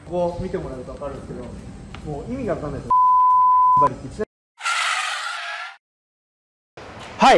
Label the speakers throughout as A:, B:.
A: ここ見てもらうと分かるんですけど、もう意味が分かんないですよ。はい、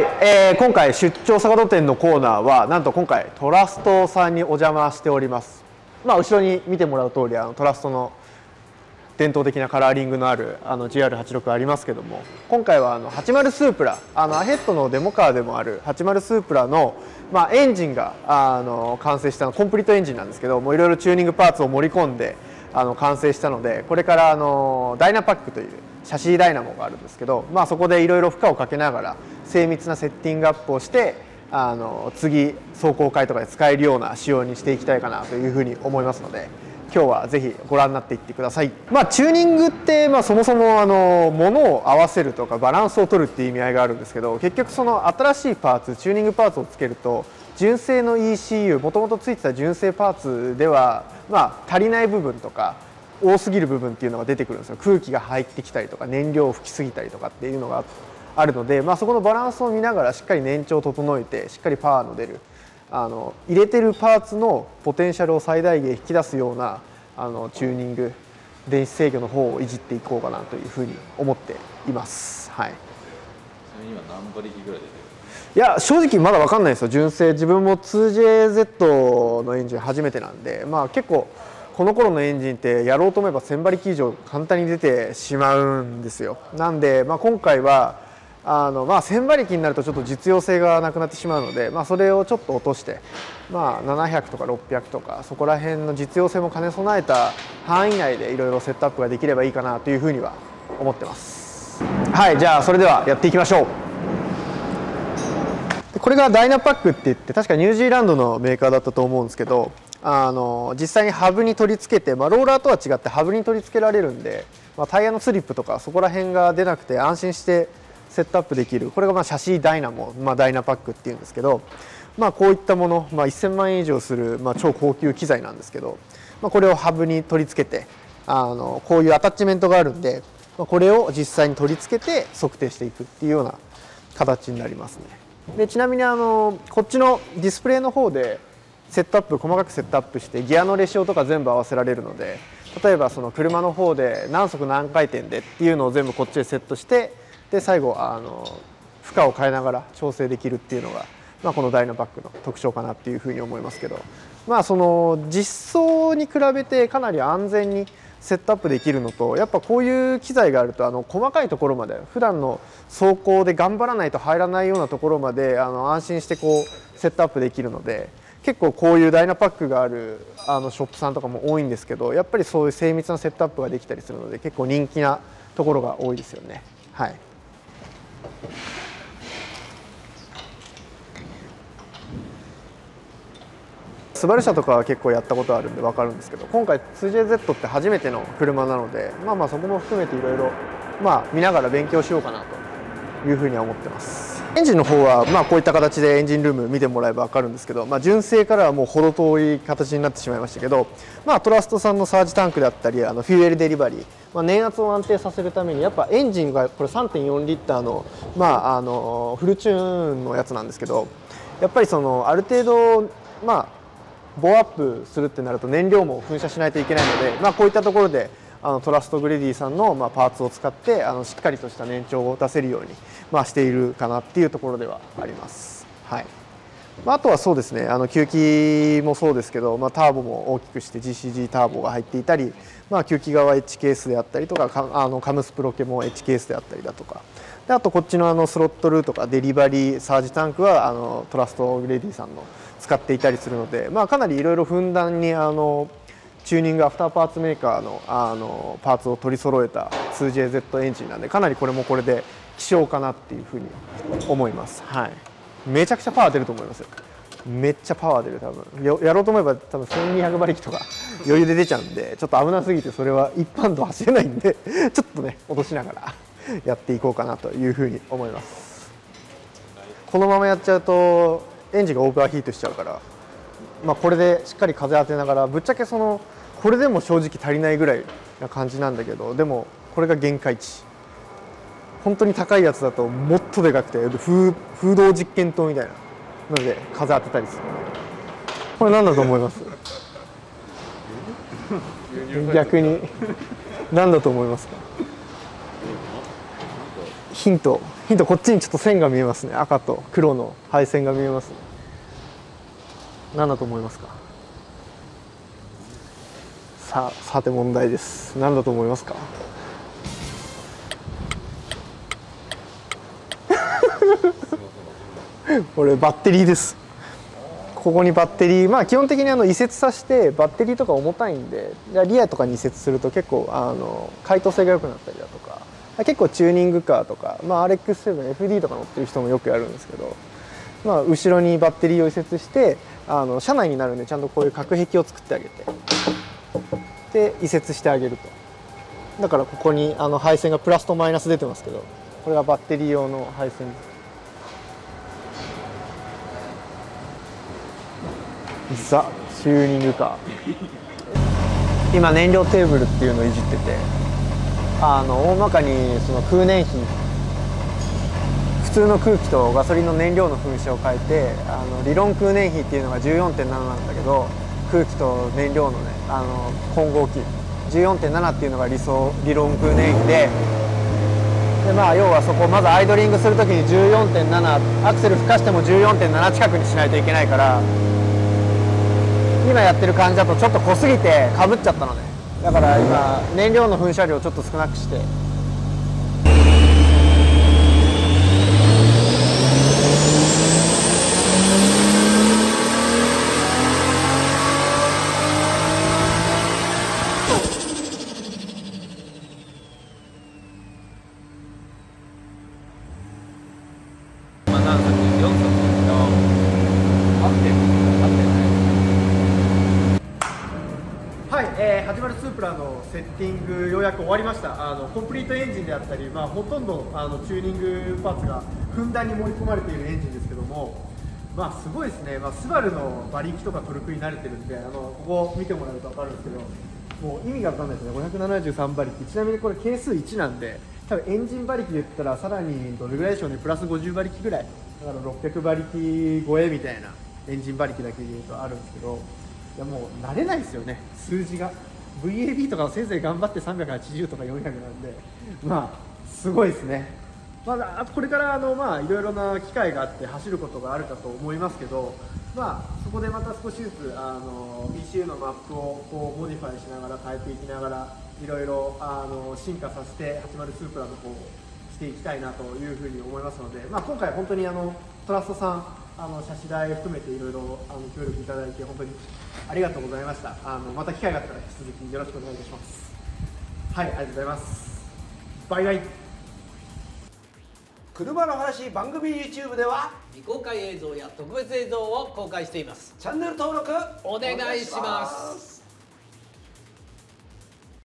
A: 今回出張坂戸店のコーナーはなんと今回トラストさんにお邪魔しております。まあ、後ろに見てもらう通りトラストの伝統的なカラーリングのあるGR86 ありますけども、今回は80スープラアヘッドのデモカーでもある80スープラの、エンジンが完成したコンプリートエンジンなんですけども、いろいろチューニングパーツを盛り込んで完成したので、これからダイナパックというシャシーダイナモがあるんですけど、そこでいろいろ負荷をかけながら精密なセッティングアップをして次走行会とかで使えるような仕様にしていきたいかなというふうに思いますので、今日はぜひご覧になっていってください。チューニングってそもそも物を合わせるとかバランスを取るっていう意味合いがあるんですけど、結局その新しいパーツチューニングパーツをつけると純正の ECU もともとついてた純正パーツでは足りない部分とか多すぎる部分っていうのが出てくるんですよ。空気が入ってきたりとか燃料を吹きすぎたりとかっていうのがあるので、そこのバランスを見ながらしっかり燃調を整えてしっかりパワーの出る入れてるパーツのポテンシャルを最大限引き出すようなチューニング電子制御の方をいじっていこうかなというふうに思っています。はい、ちな
B: みに今何馬力ぐらい出てる？
A: いや正直まだ分かんないですよ。純正自分も 2JZ のエンジン初めてなんで、結構この頃のエンジンってやろうと思えば1000馬力以上簡単に出てしまうんですよ。なんで、今回は1000馬力になるとちょっと実用性がなくなってしまうので、それをちょっと落として、700とか600とかそこら辺の実用性も兼ね備えた範囲内でいろいろセットアップができればいいかなというふうには思ってます。はい、じゃあそれではやっていきましょう。これがダイナパックって言って、確かニュージーランドのメーカーだったと思うんですけど、実際にハブに取り付けて、ローラーとは違ってハブに取り付けられるんで、タイヤのスリップとかそこら辺が出なくて安心してセットアップできる、これがシャシーダイナモ、ダイナパックっていうんですけど、こういったもの、1000万円以上する、超高級機材なんですけど、これをハブに取り付けてこういうアタッチメントがあるんで、これを実際に取り付けて測定していくっていうような形になりますね。でちなみにこっちのディスプレイの方でセットアップ細かくセットアップしてギアのレシオとか全部合わせられるので、例えばその車の方で何速何回転でっていうのを全部こっちでセットして、で最後負荷を変えながら調整できるっていうのが、このダイナパックの特徴かなっていうふうに思いますけど、その実装に比べてかなり安全にセットアップできるのと、やっぱこういう機材があると細かいところまで普段の走行で頑張らないと入らないようなところまで安心してこうセットアップできるので、結構こういうダイナパックがあるショップさんとかも多いんですけど、やっぱりそういう精密なセットアップができたりするので結構人気なところが多いですよね。はい、スバル車とかは結構やったことあるんで分かるんですけど、今回 2JZ って初めての車なので、そこも含めていろいろ見ながら勉強しようかなというふうには思ってます。エンジンの方はこういった形でエンジンルーム見てもらえば分かるんですけど、純正からはもう程遠い形になってしまいましたけど、トラストさんのサージタンクだったりフューエルデリバリー、燃圧を安定させるためにやっぱエンジンがこれ 3.4 リッターの、フルチューンのやつなんですけど、やっぱりそのある程度ボアアップするってなると燃料も噴射しないといけないので、こういったところでトラストグレディさんのパーツを使ってしっかりとした燃調を出せるようにしているかなっていうところではあります。はい、あとはそうですね、吸気もそうですけど、ターボも大きくして GCG ターボが入っていたり、吸気側 H ケースであったりとか、カムスプロケも H ケースであったりだとか、であとこっちのスロットルとかデリバリーサージタンクはトラストグレディさんの使っていたりするので、かなりいろいろふんだんにチューニングアフターパーツメーカーのパーツを取り揃えた 2JZ エンジンなんで、かなりこれもこれで希少かなっていうふうに思います。はい、めちゃくちゃパワー出ると思いますよ。めっちゃパワー出る。多分やろうと思えば多分1200馬力とか余裕で出ちゃうんで、ちょっと危なすぎてそれは一般道走れないんでちょっとね落としながらやっていこうかなというふうに思います。このままやっちゃうとエンジンがオーバーヒートしちゃうから、これでしっかり風当てながら、ぶっちゃけこれでも正直足りないぐらいな感じなんだけど、でもこれが限界値。本当に高いやつだともっとでかくて風洞実験棟みたいなので風当てたりする。これ何だと思います？ 逆に何だと思いますか？ヒントこっちにちょっと線が見えますね。赤と黒の配線が見えますね。何だと思いますか？さて問題です。何だと思いますか？これバッテリーです。ここにバッテリー、基本的に移設させて、バッテリーとか重たいんでリアとかに移設すると結構解凍性が良くなったりだとか、結構チューニングカーとか、RX7FD とか乗ってる人もよくやるんですけど、後ろにバッテリーを移設して車内になるんで、ちゃんとこういう隔壁を作ってあげてで移設してあげると。だからここに配線がプラスとマイナス出てますけど、これがバッテリー用の配線です。ザ・チューニングカー。今燃料テーブルっていうのをいじってて、大まかにその空燃費、普通の空気とガソリンの燃料の噴射を変えて、理論空燃費っていうのが 14.7 なんだけど、空気と燃料のね混合機 14.7 っていうのが理論空燃費で、要はそこまずアイドリングするときに 14.7、アクセル吹かしても 14.7 近くにしないといけないから、今やってる感じだとちょっと濃すぎてかぶっちゃったのね。だから今燃料の噴射量をちょっと少なくして、
B: 何作4作合ってる
A: はい、始まるスープラのセッティングようやく終わりました。コンプリートエンジンであったり、ほとんどチューニングパーツがふんだんに盛り込まれているエンジンですけども、すごいですね。スバルの馬力とかトルクに慣れてるんで、ここ見てもらうと分かるんですけど、もう意味が分かんないですね。573馬力、ちなみにこれ係数1なんで、多分エンジン馬力で言ったらさらにどれぐらいでしょうね、プラス50馬力ぐらい、だから600馬力超えみたいなエンジン馬力だけで言うとあるんですけど、いやもう慣れないですよね、数字が。VAB とかせいぜい頑張って380とか400なんで、すごいですね。まだこれからいろいろな機会があって走ることがあるかと思いますけど、そこでまた少しずつECU のマップをこうモディファイしながら変えていきながら、いろいろ進化させて80スープラの方をしていきたいなというふうに思いますので、今回本当にトラストさん車種代含めていろいろ協力いただいて本当にありがとうございました。また機会があったら引き続きよろしくお願いいたします。はい、ありがとうございます。バイバイ。
C: 車の話番組 YouTube では
D: 未公開映像や特別映像を公開しています。
C: チャンネル登録
D: お願いします。